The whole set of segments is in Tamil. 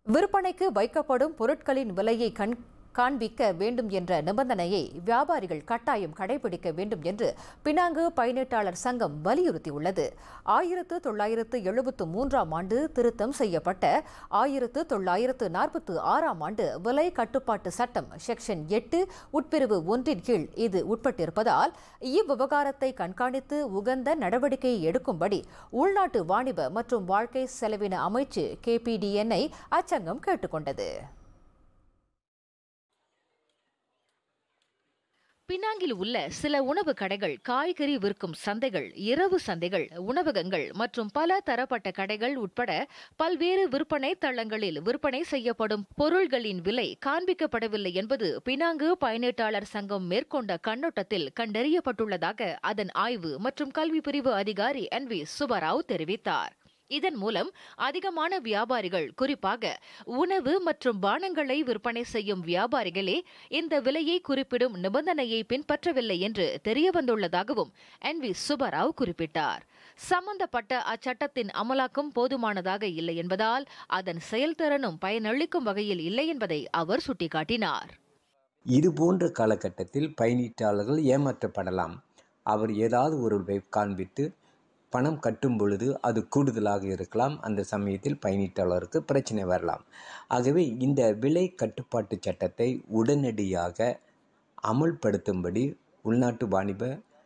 விற்பனைக்கு வைக்கப்படும் பொருட்களின் விலையை காண்பிக்க வேண்டும் என்ற நிபந்தனையை வியாபாரிகள் கட்டாயம் கடைபிடிக்க வேண்டும் என்று பினாங்கு பயனீட்டாளர் சங்கம் வலியுறுத்தியுள்ளது. 1973ஆம் ஆண்டு திருத்தம் செய்யப்பட்ட 1946ஆம் ஆண்டு விலை கட்டுப்பாட்டு சட்டம் செக்ஷன் 8 உட்பிரிவு 1 கீழ் இது உட்பட்டிருப்பதால் இவ்விவகாரத்தை கண்காணித்து உகந்த நடவடிக்கையை எடுக்கும்படி உள்நாட்டு வாணிப மற்றும் வாழ்க்கை செலவின அமைச்சு KPDN-ஐ அச்சங்கம் கேட்டுக்கொண்டது. பினாங்கில் உள்ள சில உணவு கடைகள், காய்கறி விற்கும் சந்தைகள், இரவு சந்தைகள், உணவகங்கள் மற்றும் பல தரப்பட்ட கடைகள் உட்பட பல்வேறு விற்பனை தளங்களில் விற்பனை செய்யப்படும் பொருள்களின் விலை காண்பிக்கப்படவில்லை என்பது பினாங்கு பயனீட்டாளர் சங்கம் மேற்கொண்ட கண்ணோட்டத்தில் கண்டறியப்பட்டுள்ளதாக அதன் ஆய்வு மற்றும் கல்வி பிரிவு அதிகாரி NV சுப்பராவ் தெரிவித்தார். இதன் மூலம் அதிகமான வியாபாரிகள், குறிப்பாக உணவு மற்றும் பானங்களை விற்பனை செய்யும் வியாபாரிகளே இந்த விலையை குறிப்பிடும் நிபந்தனையை பின்பற்றவில்லை என்று தெரியவந்துள்ளதாகவும் NV சுப்பராவ் குறிப்பிட்டார். சம்பந்தப்பட்ட அச்சட்டத்தின் அமலாக்கம் போதுமானதாக இல்லை என்பதால் அதன் செயல்திறனும் பயனளிக்கும் வகையில் இல்லை என்பதை அவர் சுட்டிக்காட்டினார். இதுபோன்ற காலகட்டத்தில் பயனீட்டாளர்கள் ஏமாற்றப்படலாம். அவர் ஏதாவது ஒரு காண்பித்து பணம் கட்டும் பொழுது அது கூடுதலாக இருக்கலாம். அந்த சமயத்தில் பயனீட்டாளருக்கு பிரச்சனை வரலாம். ஆகவே இந்த விலை கட்டுப்பாட்டு சட்டத்தை உடனடியாக அமல்படுத்தும்படி உள்நாட்டு வாணிப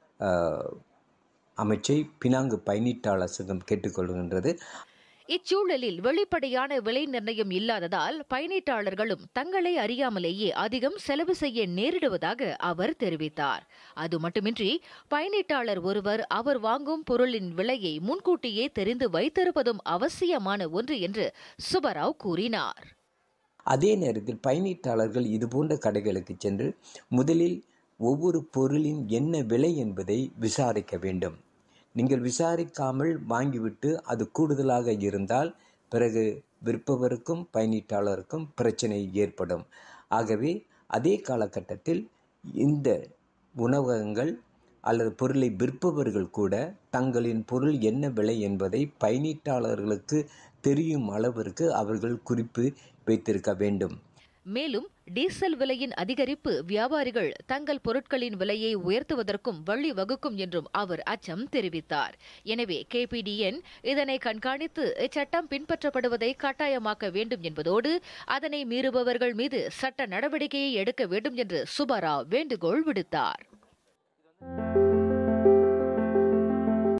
அமைச்சை பினாங்கு பயனீட்டாளர் சங்கம் கேட்டுக்கொள்கின்றது. இச்சூழலில் வெளிப்படையான விலை நிர்ணயம் இல்லாததால் பயனீட்டாளர்களும் தங்களை அறியாமலேயே அதிகம் செலவு செய்ய நேரிடுவதாக அவர் தெரிவித்தார். அது மட்டுமின்றி பயனீட்டாளர் ஒருவர் அவர் வாங்கும் பொருளின் விலையை முன்கூட்டியே தெரிந்து வைத்திருப்பதும் அவசியமான ஒன்று என்று சுப்பராவ் கூறினார். அதே நேரத்தில் பயனீட்டாளர்கள் இதுபோன்ற கடைகளுக்கு சென்று முதலில் ஒவ்வொரு பொருளின் என்ன விலை என்பதை விசாரிக்க வேண்டும். நீங்கள் விசாரிக்காமல் வாங்கிவிட்டு அது கூடுதலாக இருந்தால் பிறகு விற்பவருக்கும் பயனீட்டாளருக்கும் பிரச்சனை ஏற்படும். ஆகவே அதே காலகட்டத்தில் இந்த உணவகங்கள் அல்லது பொருளை விற்பவர்கள் கூட தங்களின் பொருள் என்ன விலை என்பதை பயனீட்டாளர்களுக்கு தெரியும் அளவிற்கு அவர்கள் குறிப்பு வைத்திருக்க வேண்டும். மேலும் டீசல் விலையின் அதிகரிப்பு வியாபாரிகள் தங்கள் பொருட்களின் விலையை உயர்த்துவதற்கும் வழிவகுக்கும் என்றும் அவர் அச்சம் தெரிவித்தார். எனவே KPDN இதனை கண்காணித்து இச்சட்டம் பின்பற்றப்படுவதை கட்டாயமாக்க வேண்டும் என்பதோடு அதனை மீறுபவர்கள் மீது சட்ட நடவடிக்கையை எடுக்க வேண்டும் என்று சுப்பராவ் வேண்டுகோள் விடுத்தார்.